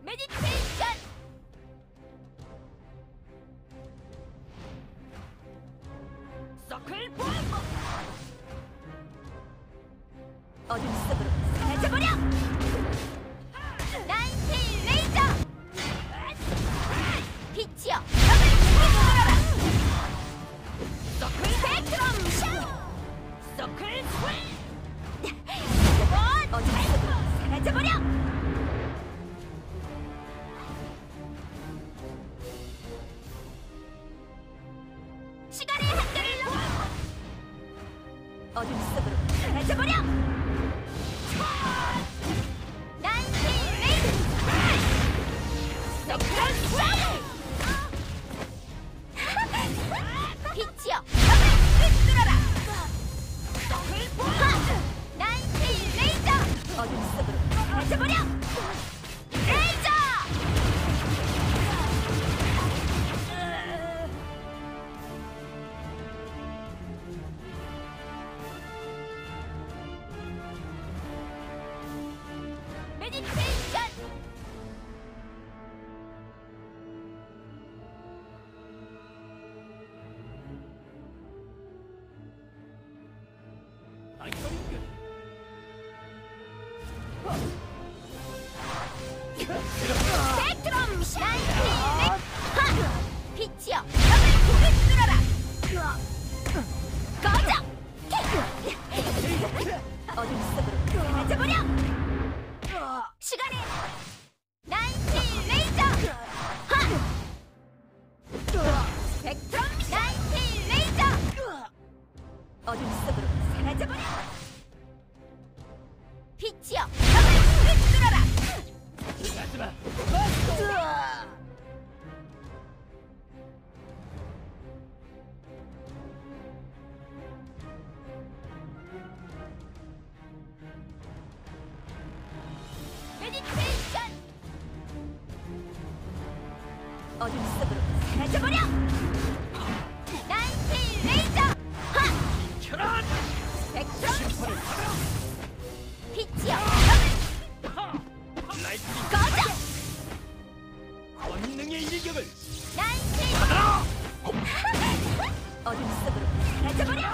메디테이션! 서클 보이고! 어둠 속으로 사라져버려! 나인테일 레이저! 빛이여! 너를 휘둘러라! 서클 스펙트럼 샤! 서클 스윙! 어둠 속으로 사라져버려! 시간의 한계를 넘어! 어둠 속으로 사라져버려! 나인테일 레이저! 서클 스윙! 빛이여! 너를 휘둘러라! 서클 스윙! 나인테일 레이저! 어둠 속으로 사라져버려! 레이저! 메디테이션! 스펙트럼 샤이닝! 빛이여! 너를 휘둘러라! 꺼져! 어둠 속으로 사라져버려! 시간에 나인테일 레이저! 스펙트럼 나인테일 레이저! 어둠 속으로 사라져버려! 빛이여! 너를 휘둘러라! 메디테이션! 어둠 속으로 사라져버려! 나인테일 레이저! 스펙트럼 빛이여! 꺼져! 권능의 일격을 나인테일 어둠 속으로 사라져버려!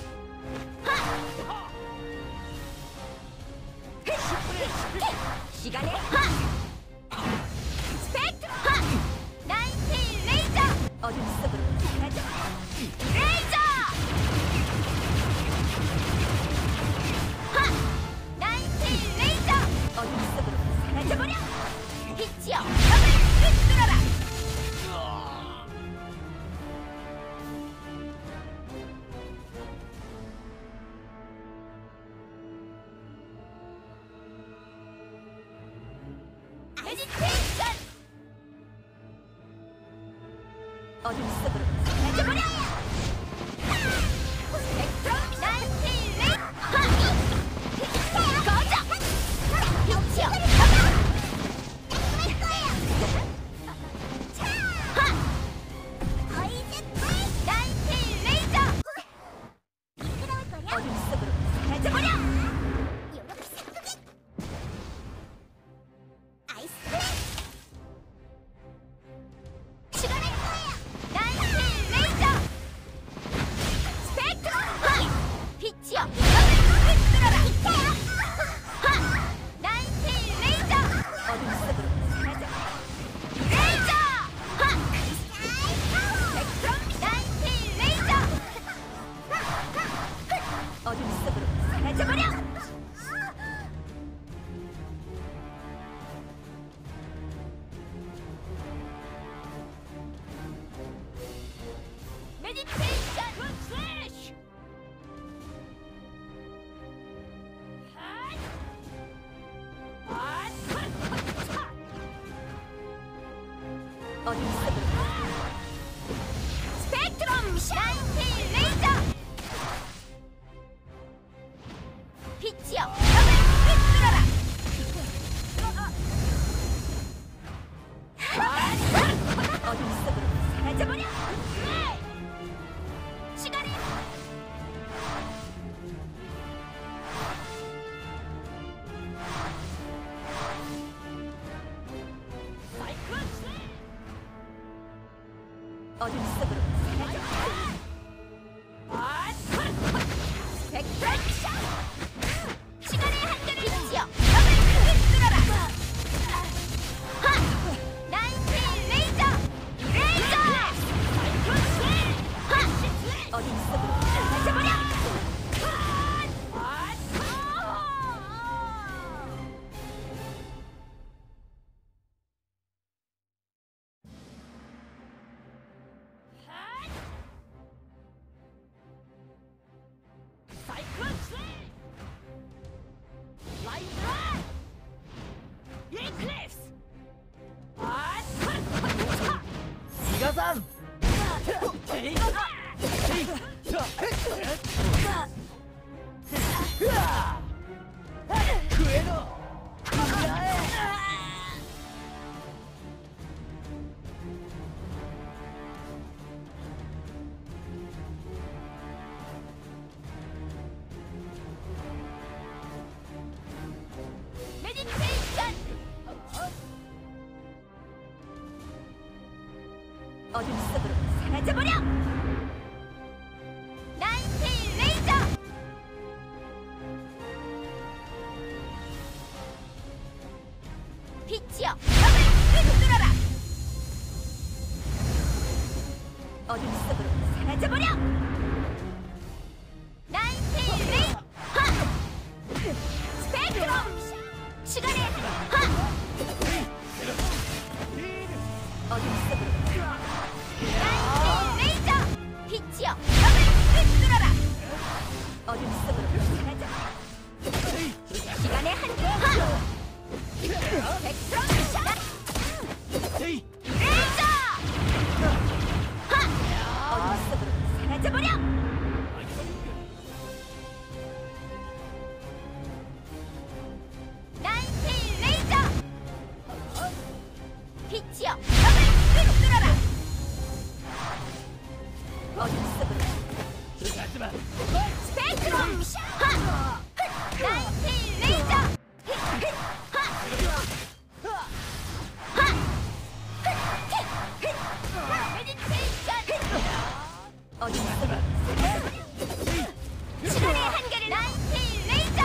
시간의 스펙트럼 나인테일 레이저! 어둠 속으로 사라져버려! 레이저! 나인테일 레이저! 어둠 속으로 사라져버려! 빛이여! 너를 휘둘러라! 메디테이션! 어둠 속으로 사라져버려! 스펙트럼 나인테일 레이저! 꺼져! 빛이여! 나인테일 레이저! 어둠 속으로 사라져버려! 시간의 나인테일 어둠 속으로 사라져. 스펙트럼 샷! 시간의 한계를 비치어 벽을 뚫어라. 하! 나인테일 레이저! 레이저! 하! 어둠 속으로 사라져버려! 이가산! 그에노! 메디테이션! 어둠 속으로 사라져버려! 나인테일 레이저! 빛이여 벽을 뚫어라! 어둠 속으로 사라져버려! 나인테일 레이저! 하! 스펙트럼! 시간의 하! 어둠 속으로 나인테일 레이저! 빛이여 벽을 뚫어라! 어둠 속으로 사라져! 시간의 한계 하! 스펙트럼 샷! 레이저! 하! 어둠 속으로 사라져버려! 나인테일 레이저! 빛이여 벽을 뚫어라! 어둠 속으로 가지마! 스펙트럼 샷! 하! 나인테일 레이저! 하! 하! 메디테이션! 어둠 속으로 시간의 한계를 나인테일 레이저!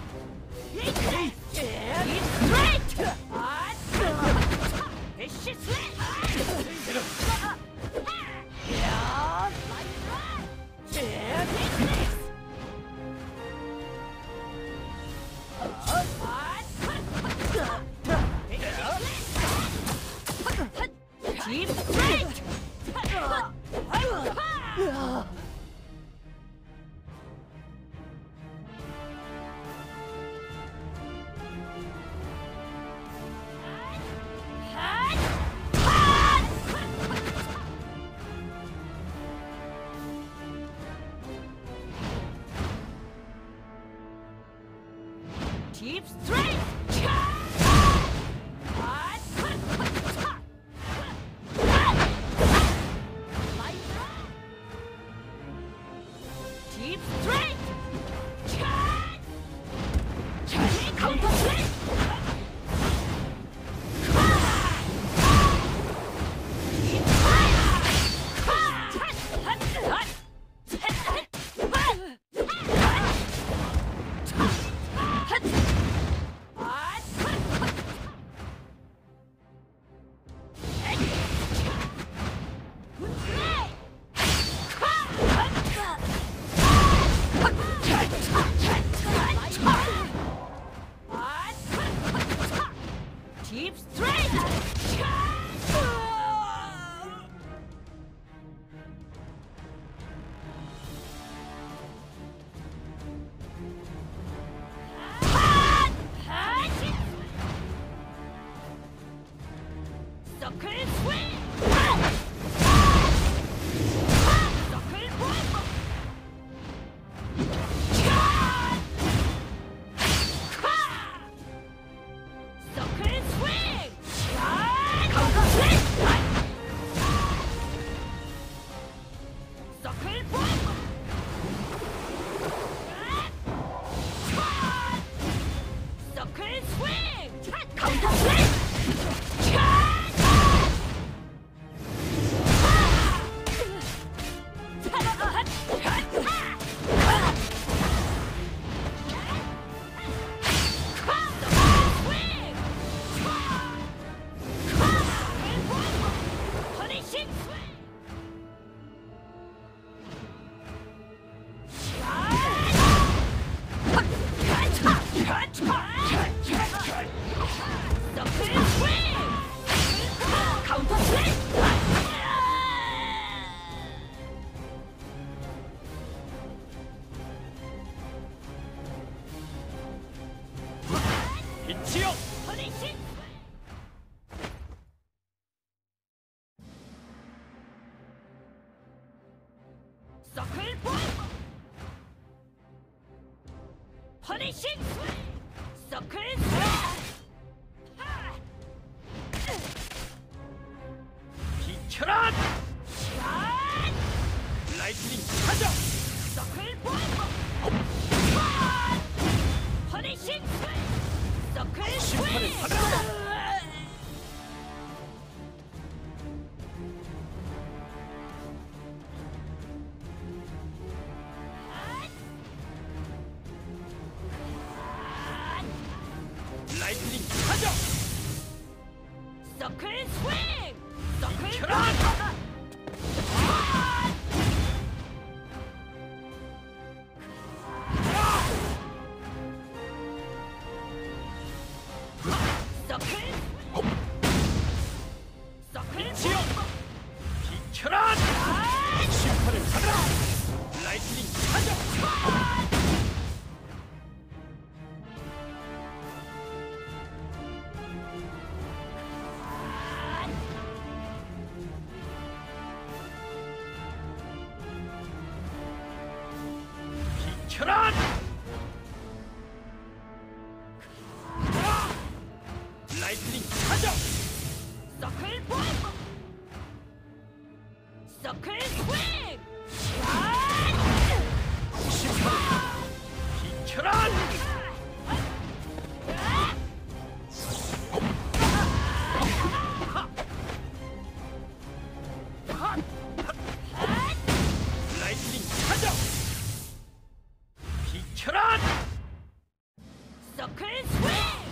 Shit! 딥 스트레이트! 딥 스트레이트! 카운터 스트레이트! 딥 스트레이트! 서클 스윙! 서클 볼! 서클 스윙! 카운터 스윙! 서클 볼! 서클 스윙! 카운터 스윙! 빛이요! 퍼니싱! 서클 볼! 퍼니싱! 서클 스윙! 비켜라! 라이트닝 가자! 서클 볼! 퍼니싱! 서클 심판을 스윙! 받아라! 라이트닝 가자! 서클 스윙! 서클 비켜라! 서클 서클 빛이요! 비켜라! 심판을 받아라! 라이트닝 가자! 비켜라! 라이트닝 가자! 서클 볼! 서클 스윙! 심판을 비켜라! 라이트닝 가자! 비켜라! 서클 스윙!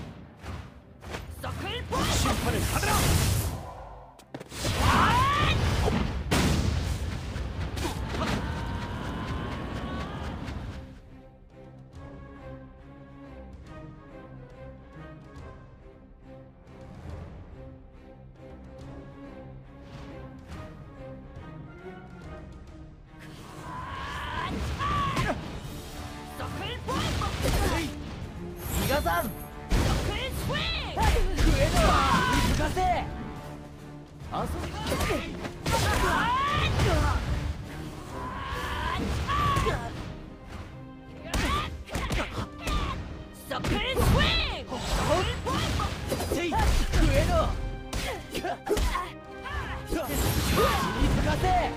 서클 볼! 심판을 받아라! 賀さんクイーンスウィング食えろ見つかせ遊びスクリーンスウィングせい食えろ見つかせ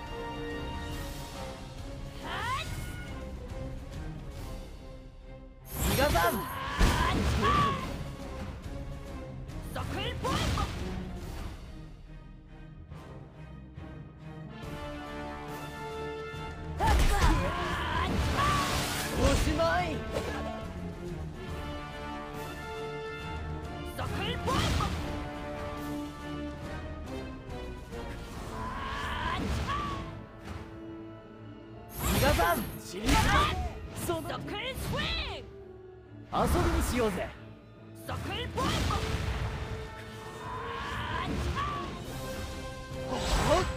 伊賀さんスクリーンポイントおしまいスクリーンポイント伊賀さん死にそんなスクリーンスウィング遊びにしようぜスクリーンポイントほっ